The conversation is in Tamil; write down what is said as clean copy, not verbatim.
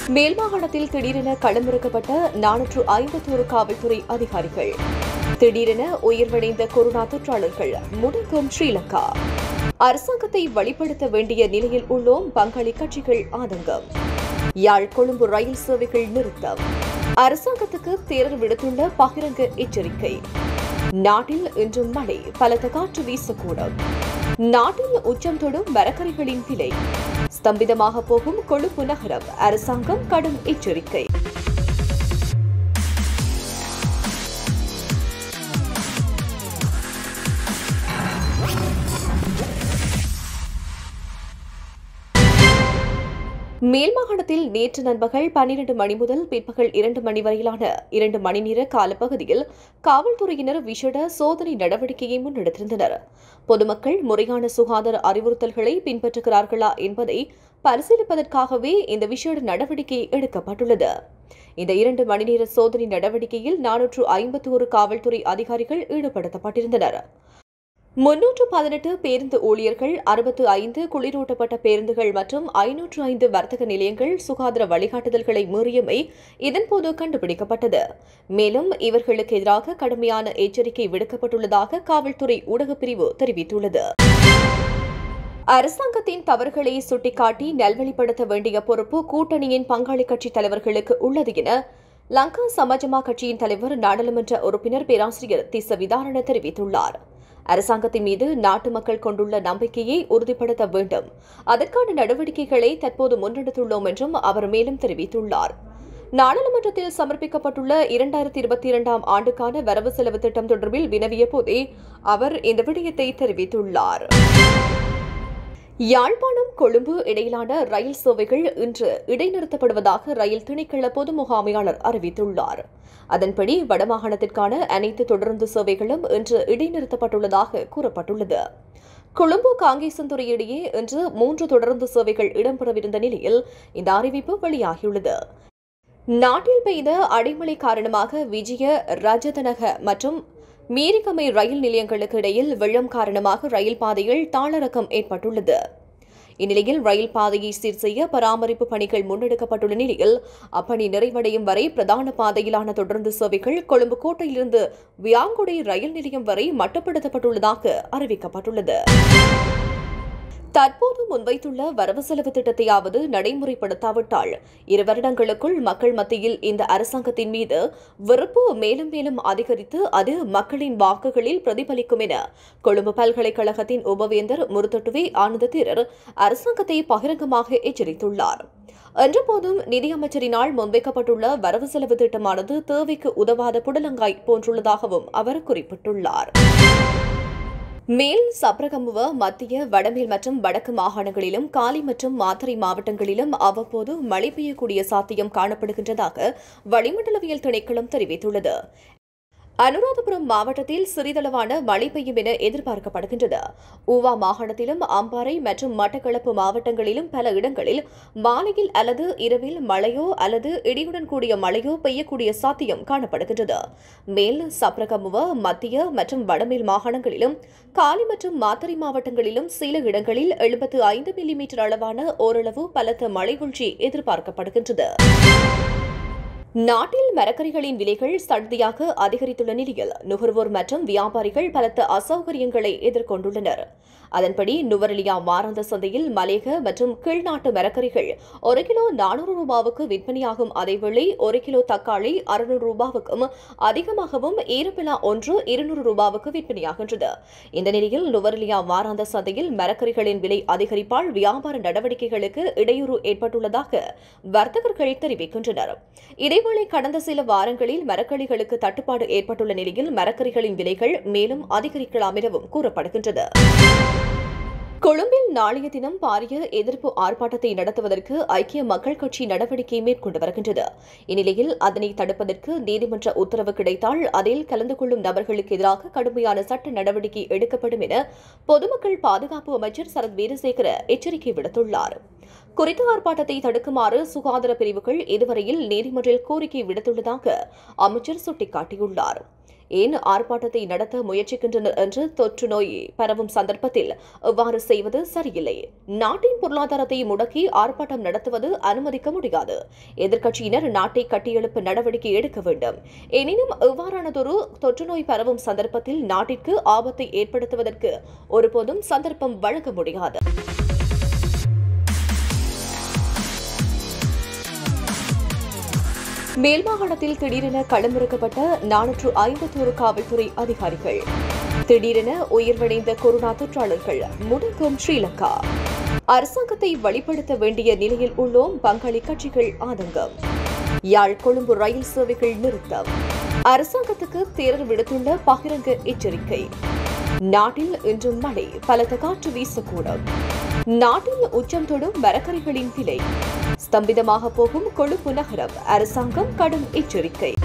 மேல் மாகாணத்தில் திடீரென களமிறக்கப்பட்ட 451 காவல்துறை அதிகாரிகள். திடீரென உயிர்வடைந்த கொரோனா தொற்றாளர்கள். முடங்கும் ஸ்ரீலங்கா. அரசாங்கத்தை வழிபடுத்த வேண்டிய நிலையில் உள்ளோம். பங்காளி கட்சிகள் ஆதங்கம். யாழ் கொழும்பு ரயில் சேவைகள் நிறுத்தம். அரசாங்கத்துக்கு தேரர் விடுத்துள்ள பகிரங்க எச்சரிக்கை. நாட்டில் இன்றும் மழை, பலத்த காற்று வீசக்கூடும். நாட்டில் உச்சம் தொடும் மரக்கறிகளின் விலை. ஸ்தம்பிதமாக போகும் கொழும்பு நகரம். அரசாங்கம் கடும் எச்சரிக்கை. மேல் மாகாணத்தில் நேற்று நண்பகல் 12 மணி முதல் பிற்பகல் 2 மணி வரையிலான 2 மணி நேர காலப்பகுதியில் காவல்துறையினர் விசேட சோதனை நடவடிக்கையை முன்னெடுத்திருந்தனர். பொதுமக்கள் முறையான சுகாதார அறிவுறுத்தல்களை பின்பற்றுகிறார்களா என்பதை பரிசீலிப்பதற்காகவே இந்த விசேட நடவடிக்கை எடுக்கப்பட்டுள்ளது. இந்த 2 மணி நேர சோதனை நடவடிக்கையில் 451 காவல்துறை அதிகாரிகள் ஈடுபடுத்தப்பட்டிருந்தனர். 318 பேருந்து ஊழியர்கள், 65 குளிரூட்டப்பட்ட பேருந்துகள் மற்றும் 505 வர்த்தக நிலையங்கள் சுகாதார வழிகாட்டுதல்களை மீறியமை இதன்போது கண்டுபிடிக்கப்பட்டது. மேலும் இவர்களுக்கு எதிராக கடுமையான எச்சரிக்கை விடுக்கப்பட்டுள்ளதாக காவல்துறை ஊடகப் பிரிவு தெரிவித்துள்ளது. அரசாங்கத்தின் தவறுகளை சுட்டிக்காட்டி நல்வழிப்படுத்த வேண்டிய பொறுப்பு கூட்டணியின் பங்காளி கட்சித் தலைவர்களுக்கு உள்ளது என லங்கா சமாஜமா கட்சியின் தலைவர் நாடாளுமன்ற உறுப்பினர் பேராசிரியர் திஸ்ஸ விதாரண தெரிவித்துள்ளார். அரசாங்கத்தின் மீது நாட்டு மக்கள் கொண்டுள்ள நம்பிக்கையை உறுதிப்படுத்த வேண்டும். அதற்கான நடவடிக்கைகளை தற்போது முன்னெடுத்துள்ளோம் என்றும் அவர் மேலும் தெரிவித்துள்ளார். நாடாளுமன்றத்தில் சமர்ப்பிக்கப்பட்டுள்ள 2022 ஆண்டுக்கான வரவு செலவு திட்டம் தொடர்பில் வினவிய போதே அவர் இந்த விடயத்தை தெரிவித்துள்ளார். யாழ்ப்பாணம் கொழும்பு இடையிலான ரயில் சேவைகள் இன்று இடைநிறுத்தப்படுவதாக ரயில் திணைக்கள பொது முகாமையாளர் அறிவித்துள்ளார். அதன்படி வடமாகாணத்திற்கான அனைத்து தொடருந்து சேவைகளும் இன்று இடைநிறுத்தப்பட்டுள்ளதாக கூறப்பட்டுள்ளது. கொழும்பு காங்கேசன்துறை இடையே இன்று 3 தொடருந்து சேவைகள் இடம்பெறவிருந்த நிலையில் இந்த அறிவிப்பு வெளியாகியுள்ளது. நாட்டில் பெய்த அடைமழை காரணமாக விஜய, ரஜதனக மற்றும் மீரிகமை ரயில் நிலையங்களுக்கு இடையில் வெள்ளம் காரணமாக ரயில் பாதையில் தாளரக்கம் ஏற்பட்டுள்ளது. இந்நிலையில் ரயில் பாதையை சீர் செய்ய பராமரிப்பு பணிகள் முன்னெடுக்கப்பட்டுள்ள நிலையில் அப்பணி நிறைவடையும் வரை பிரதான பாதையிலான தொடர்ந்து சேவைகள் கொழும்பு கோட்டையிலிருந்து வியாங்குடை ரயில் நிலையம் வரை மட்டுப்படுத்தப்பட்டுள்ளதாக அறிவிக்கப்பட்டுள்ளது. தற்போது முன்வைத்துள்ள வரவு செலவு திட்டத்தையாவது நடைமுறைப்படுத்தாவிட்டால் 2 வருடங்களுக்குள் மக்கள் மத்தியில் இந்த அரசாங்கத்தின் மீது வெறுப்பு மேலும் மேலும் அதிகரித்து அது மக்களின் வாக்குகளில் பிரதிபலிக்கும் என கொழும்பு பல்கலைக்கழகத்தின் உபவேந்தர் முருத்தொட்டுவே ஆனந்த தேரர் அரசாங்கத்தை பகிரங்கமாக எச்சரித்துள்ளார். என்றபோதும் நிதியமைச்சரினால் முன்வைக்கப்பட்டுள்ள வரவு செலவு திட்டமானது தேவைக்கு உதவாத புடலங்காய் போன்றுள்ளதாகவும் அவர் குறிப்பிட்டுள்ளார். மேல் சப்ரகமுவ, மத்திய, வடமேல் மற்றும் வடக்கு மாகாணங்களிலும் காலி மற்றும் மாத்தறை மாவட்டங்களிலும் அவ்வப்போது மழை பெய்யக்கூடிய சாத்தியம் காணப்படுகின்றதாக வளிமண்டலவியல் திணைக்களம் தெரிவித்துள்ளது. அனுராதபுரம் மாவட்டத்தில் சிறிதளவான மழை பெய்யும் என எதிர்பார்க்கப்படுகின்றது. ஊவா மாகாணத்திலும் அம்பாறை மற்றும் மட்டக்களப்பு மாவட்டங்களிலும் பல இடங்களில் மாலையில் அல்லது இரவில் மழையோ அல்லது இடியுடன் கூடிய மழையோ பெய்யக்கூடிய சாத்தியம் காணப்படுகின்றது. மேல் சப்ரகமுவ, மத்திய மற்றும் வடமேல் மாகாணங்களிலும் காலி மற்றும் மாத்தறை மாவட்டங்களிலும் சில இடங்களில் 75 மில்லிமீட்டர் அளவான ஓரளவு பலத்த மழை வீழ்ச்சி எதிர்பார்க்கப்படுகின்றது. நாட்டில் மரக்கறிகளின் விலைகள் சடுதியாக அதிகரித்துள்ள நிலையில் நுகர்வோர் மற்றும் வியாபாரிகள் பலத்த அசௌகரியங்களை எதிர்கொண்டுள்ளனர். அதன்படி நுவரெலியா வாராந்த சந்தையில் மலேக மற்றும் கீழ்நாட்டு மரக்கறிகள் 1 கிலோ 400 ரூபாவுக்கு விற்பனையாகும். அதேவேளை 1 கிலோ தக்காளி 600 ரூபாவுக்கும் அதிகமாகவும் ஈரப்பிலா 1 200 ரூபாவுக்கு விற்பனையாகின்றது. இந்த நிலையில் நுவரெலியா வாராந்த சந்தையில் மரக்கறிகளின் விலை அதிகரிப்பால் வியாபார நடவடிக்கைகளுக்கு இடையூறு ஏற்பட்டுள்ளதாக வர்த்தகர்கள் தெரிவிக்கின்றனர். இதேவேளை கடந்த சில வாரங்களில் மரக்கறிகளுக்கு தட்டுப்பாடு ஏற்பட்டுள்ள நிலையில் மரக்கறிகளின் விலைகள் மேலும் அதிகரிக்கலாம் எனவும் கூறப்படுகின்றது. கொழும்பில் நாளைய தினம் பாரிய எதிர்ப்பு ஆர்ப்பாட்டத்தை நடத்துவதற்கு ஐக்கிய மக்கள் கட்சி நடவடிக்கை மேற்கொண்டு வருகின்றது. இந்நிலையில் அதனை தடுப்பதற்கு நீதிமன்ற உத்தரவு கிடைத்தால் அதில் கலந்து கொள்ளும் நபர்களுக்கு எதிராக கடுமையான சட்ட நடவடிக்கை எடுக்கப்படும் என பொதுமக்கள் பாதுகாப்பு அமைச்சர் சரத் வீரசேகர எச்சரிக்கை விடுத்துள்ளார். குறித்த ஆர்ப்பாட்டத்தை தடுக்குமாறு சுகாதார பிரிவுகள் இதுவரையில் நீதிமன்றில் கோரிக்கை விடுத்துள்ளதாக அமைச்சர் சுட்டிக்காட்டியுள்ளார். ஏன் ஆர்ப்பாட்டத்தை நடத்த முயற்சிக்கின்றனர் என்று தொற்று நோய் பரவும் சந்தர்ப்பத்தில் இவ்வாறு செய்வது சரியில்லை. நாட்டின் பொருளாதாரத்தை முடக்கி ஆர்ப்பாட்டம் நடத்துவது அனுமதிக்க முடியாது. எதிர்க்கட்சியினர் நாட்டை கட்டியெழுப்ப நடவடிக்கை எடுக்க வேண்டும். எனினும் இவ்வாறானதொரு தொற்று நோய் பரவும் சந்தர்ப்பத்தில் நாட்டிற்கு ஆபத்தை ஏற்படுத்துவதற்கு ஒருபோதும் சந்தர்ப்பம் வழங்க முடியாது. மேல்மாகாணத்தில் திடீரென களமிறக்கப்பட்ட 451 காவல்துறை அதிகாரிகள். திடீரென உயிர்வடைந்த கொரோனா தொற்றாளர்கள். முடங்கும் ஸ்ரீலங்கா. அரசாங்கத்தை வழிப்படுத்த வேண்டிய நிலையில் உள்ளோம். பங்காளி கட்சிகள் ஆதங்கம். யாழ் கொழும்பு ரயில் சேவைகள் நிறுத்தம். அரசாங்கத்துக்கு தேரர் விடுத்துள்ள பகிரங்க எச்சரிக்கை. நாட்டில் இன்றும் மழை, பலத்த காற்று வீசக்கூடும். நாட்டில் உச்சம் தொடும் மரக்கறிகளின் விலை. ஸ்தம்பிதமாக போகும் கொழும்பு நகரம். அரசாங்கம் கடும் எச்சரிக்கை.